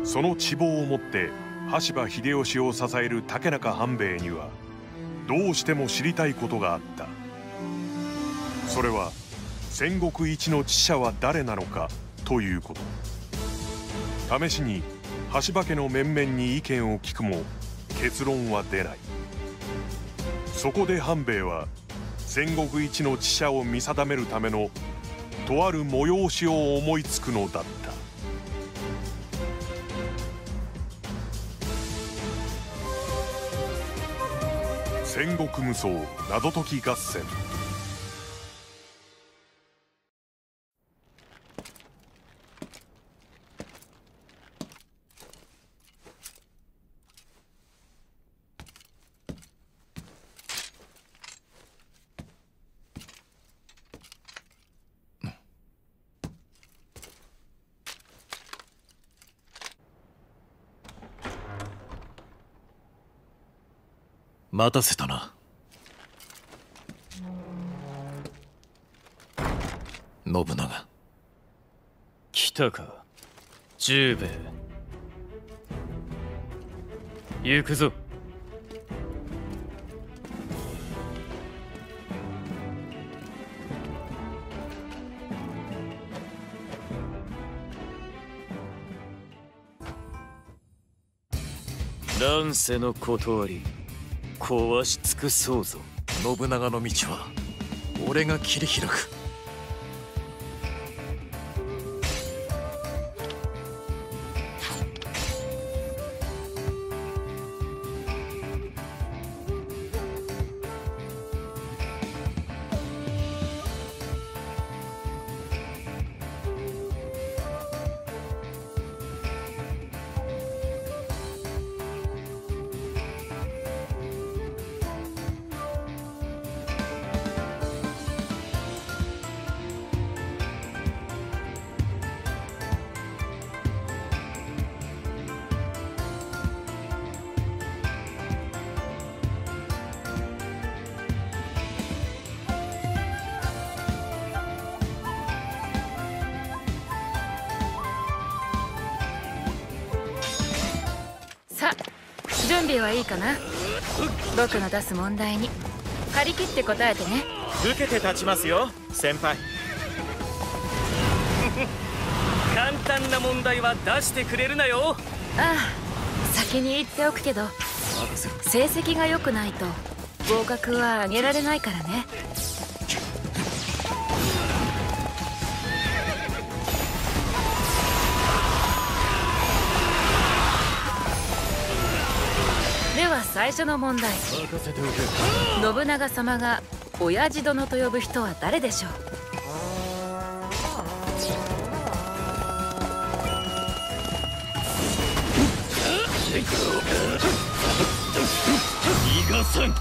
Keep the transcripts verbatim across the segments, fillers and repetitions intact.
その地望をもって羽柴秀吉を支える竹中半兵衛にはどうしても知りたいことがあった。それは戦国一の知者は誰なのかということ。試しに羽柴家の面々に意見を聞くも結論は出ない。そこで半兵衛は戦国一の知者を見定めるためのとある催しを思いつくのだった。戦国無双謎解き合戦。 待たせたな。信長。 来たか十兵衛。行くぞ。乱世の断り壊し尽くそうぞ。 信長の道は俺が切り開く。 準備はいいかな。僕の出す問題に張り切って答えてね。 受けて立ちますよ先輩。簡単な問題は出してくれるなよ。 ああ、先に言っておくけど成績が良くないと合格は上げられないからね。では最初の問題。信長様が親父殿と呼ぶ人は誰でしょう。 逃がさん。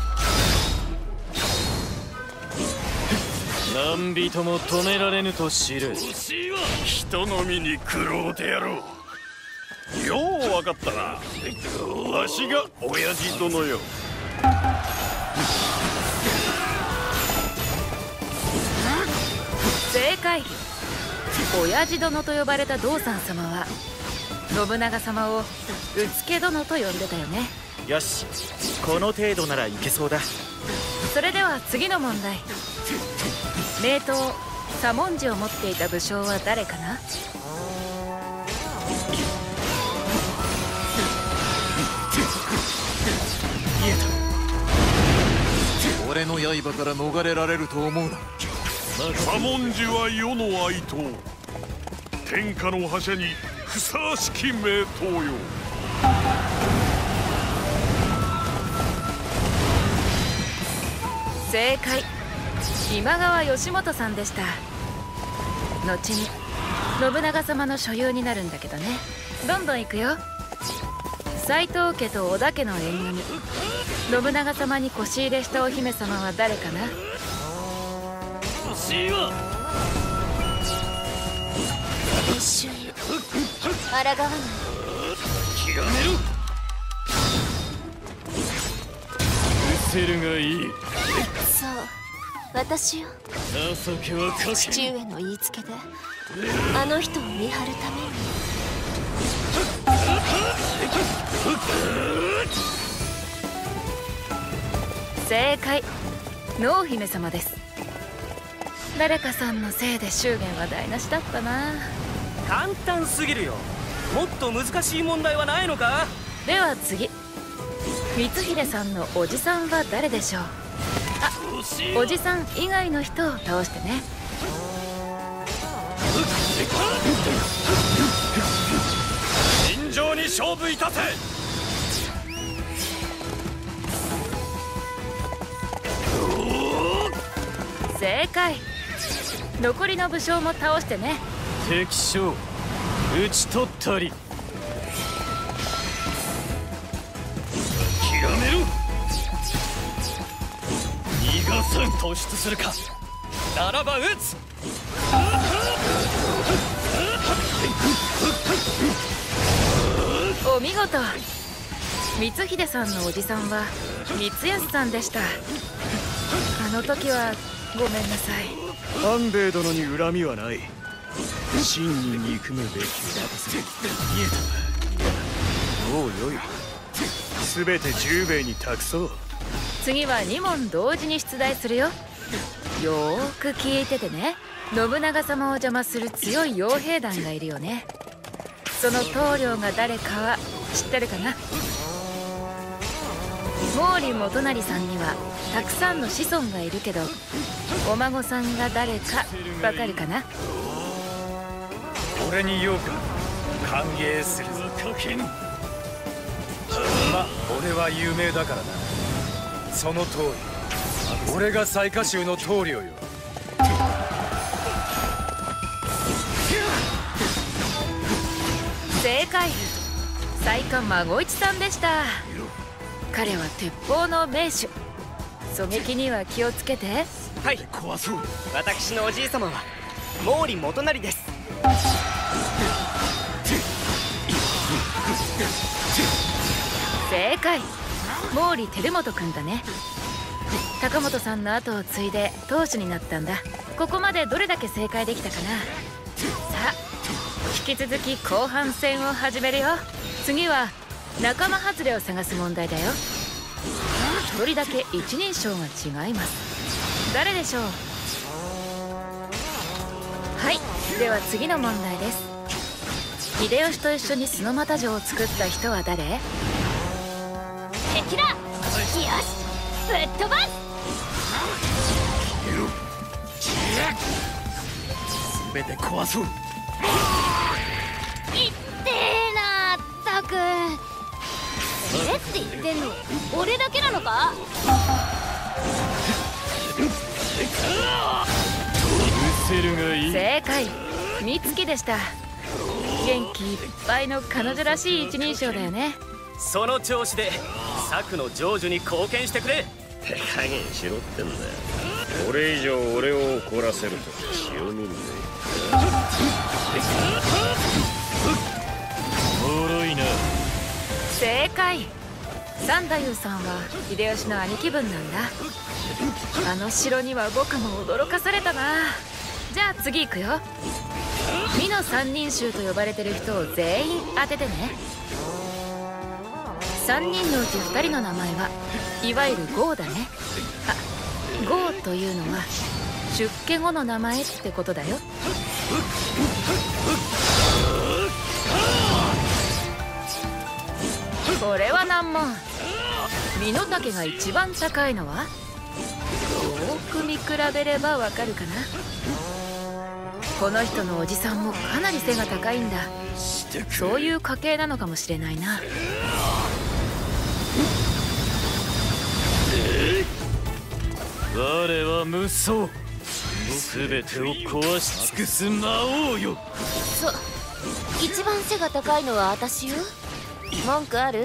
何人も止められぬと知る。 人の身に苦労であろう。よう分かったな。わしが親父殿よ。 正解。親父殿と呼ばれた道三様は信長様をうつけ殿と呼んでたよね。 よし、この程度ならいけそうだ。 それでは次の問題。名刀左文字を持っていた武将は誰かな。 俺の刃から逃れられると思うな。 左文字は世の愛刀。天下の覇者にふさわしき名刀よ。 正解。今川義元さんでした。後に信長様の所有になるんだけどね。どんどん行くよ。斎藤家と織田家の縁組。信長様に腰入れしたお姫様は誰かな。 欲しいわ。 一瞬抗わない。 極めろ。失せるがいい。 そう、私よ。 情けはかけ。 父上の言いつけであの人を見張るために。 正解、濃姫様です。誰かさんのせいで祝言は台無しだったな。 簡単すぎるよ。もっと難しい問題はないのか。 では次、光秀さんのおじさんは誰でしょう。あ、おじさん以外の人を倒してね。 尋常に勝負いたせ。 正解、残りの武将も倒してね。 敵将討ち取ったり。 極めろ。逃がさん。突出するか。ならば撃つ。 お見事。光秀さんのおじさんは光康さんでした。あの時はごめんなさい。 半兵衛殿に恨みはない。真に憎むべきだ。言えた。もうよい。すべて十兵衛に託そう。 次はに問同時に出題するよ。よーく聞いててね。信長様を邪魔する強い傭兵団がいるよね。その棟梁が誰かは知ってるかな。毛利元就さんにはたくさんの子孫がいるけど、お孫さんが誰かわかるかな。 俺に言おうか。歓迎するぞ課金。まあ俺は有名だからな。その通り、俺が雑賀衆の棟梁よ。 正解、雑賀孫一さんでした。彼は鉄砲の名手。狙撃には気をつけて。 はい、私のおじい様は毛利元就です。 正解、毛利輝元君だね。高本さんの後を継いで当主になったんだ。ここまでどれだけ正解できたかな。さあ、引き続き後半戦を始めるよ。次は仲間外れを探す問題だよ。一人だけ一人称が違います。誰でしょう。はい、では次の問題です。秀吉と一緒に須俣城を作った人は誰？ 敵だ。よし、ぶっ飛ばす。 すべて壊そう。 いってえな、ったく。えって言ってんの俺だけなのか。 許せるがいい。 正解、美月でした。元気いっぱいの彼女らしい一人称だよね。 その調子で策の成就に貢献してくれ。 手加減しろってんだ。これ以上俺を怒らせると塩人でおもろいな。 正解、三太夫さんは秀吉の兄貴分なんだ。あの城には僕も驚かされたな。じゃあ次行くよ。美の三人衆と呼ばれてる人を全員当ててね。さんにんのうちふたりの名前はいわゆる豪だね。あ、豪というのは出家後の名前ってことだよ。これは難問。身の丈が一番高いのは？よーく見比べればわかるかな。この人のおじさんもかなり背が高いんだ。そういう家系なのかもしれないな。 我は無双。すべてを壊し尽くす魔王よ。 そ、一番背が高いのは私よ。文句ある？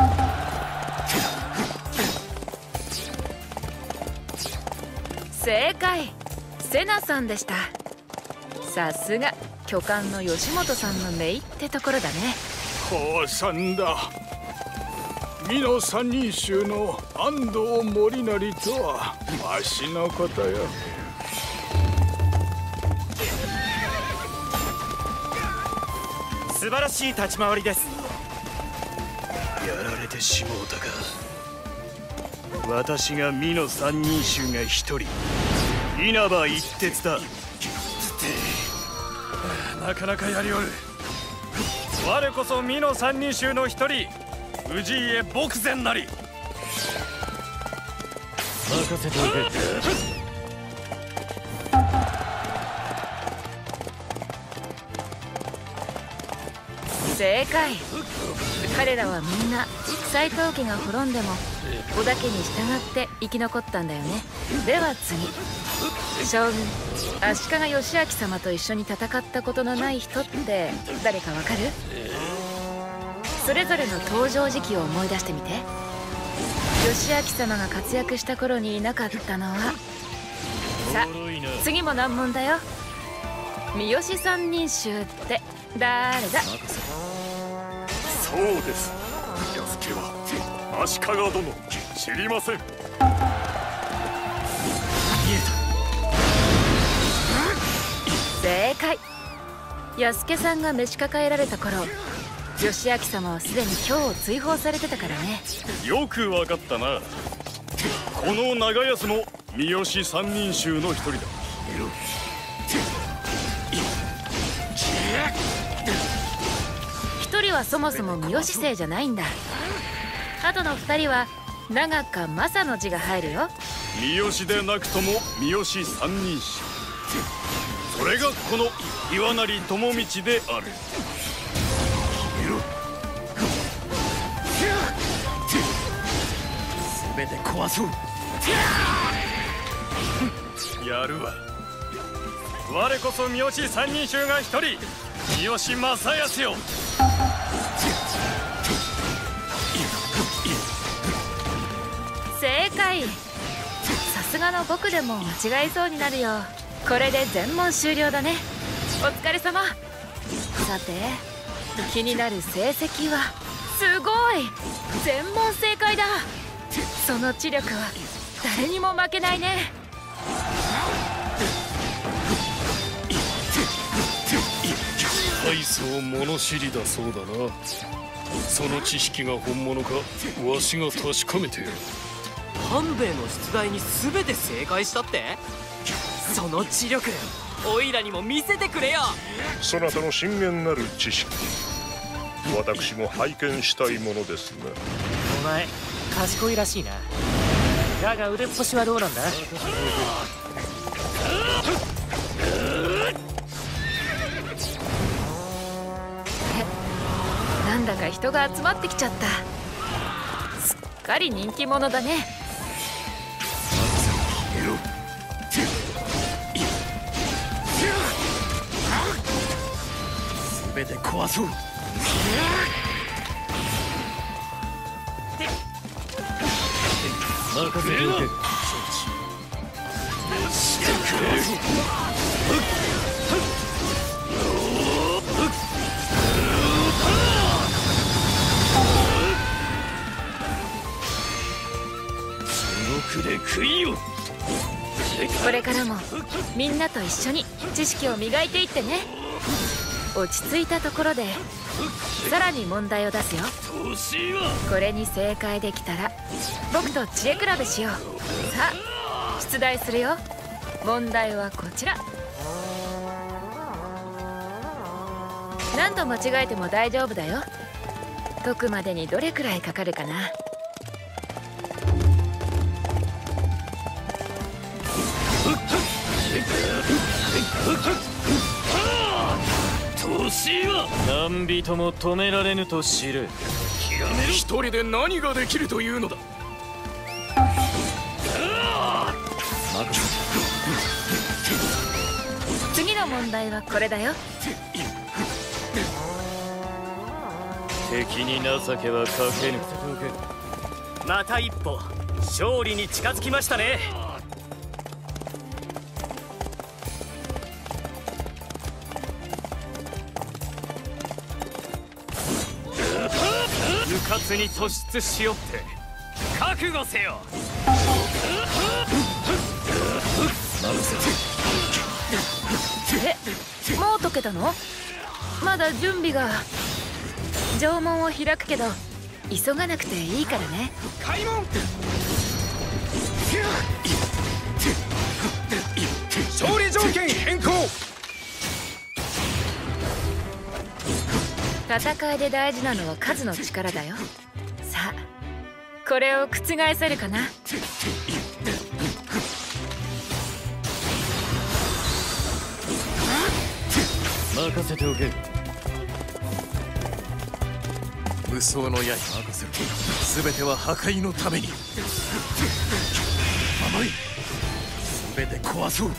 正解、セナさんでした。さすが巨漢の吉本さんの姪ってところだね。 降参だ。美の三人衆の安藤森成とはわしのことよ。 素晴らしい立ち回りです。 やられてしもうたか。 私が美の三人衆が一人、稲葉一徹だ。 なかなかやりおる。我こそ美の三人衆の一人、氏家牧前なり。任せておけ。 正解。彼らはみんな斎藤家が滅んでも織田家に従って生き残ったんだよね。では次、将軍足利義昭様と一緒に戦ったことのない人って誰かわかる？それぞれの登場時期を思い出してみて。義昭様が活躍した頃にいなかったのは、さあ次も難問だよ。三好三人衆って誰だ？ そうです。安家は足利殿、知りません。 正解。安家さんが召し抱えられた頃、義昭様はすでに京を追放されてたからね。 よくわかったな。この長安も三好三人衆の一人だ。 一人はそもそも三好姓じゃないんだ。あとの二人は長か正の字が入るよ。 三好でなくとも三好三人衆、それがこの岩成智道である。 全て壊そう。 やるわ。我こそ三好三人衆が一人、三好正康よ。 正解。さすがの僕でも間違いそうになるよ。これで全問終了だね。お疲れ様。さて気になる成績は、すごい全問正解だ。その知力は誰にも負けないね。 大層物知りだそうだな。その知識が本物か、わしが確かめてやる。 半兵衛の出題に全て正解したって？その知力、おいらにも見せてくれよ。 そなたの深遠なる知識、私も拝見したいものですね。 お前賢いらしいな。だが腕っぷしはどうなんだ？ なんだか人が集まってきちゃった。すっかり人気者だね。 全て壊そう。任せておけ。で食いよ。 これからもみんなと一緒に知識を磨いていってね。落ち着いたところでさらに問題を出すよ。これに正解できたら僕と知恵比べしよう。さあ出題するよ。問題はこちら。何度間違えても大丈夫だよ。解くまでにどれくらいかかるかな。 何人も止められぬと知る。 一人で何ができるというのだ。 次の問題はこれだよ。 敵に情けはかけぬ。 また一歩勝利に近づきましたね。うかつに突出しよって覚悟せよ。 え、もう解けたの？まだ準備が。縄文を開くけど急がなくていいからね。 開門。 勝利条件変更。 戦いで大事なのは数の力だよ。さあこれを覆せるかな。 任せておけ。無双の刃任せる。全ては破壊のために。甘い。全て壊そう。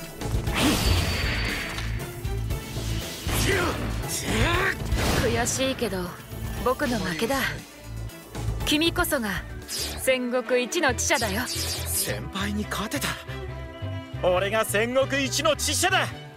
悔しいけど僕の負けだ。君こそが戦国一の知者だよ。 先輩に勝てた。俺が戦国一の知者だ。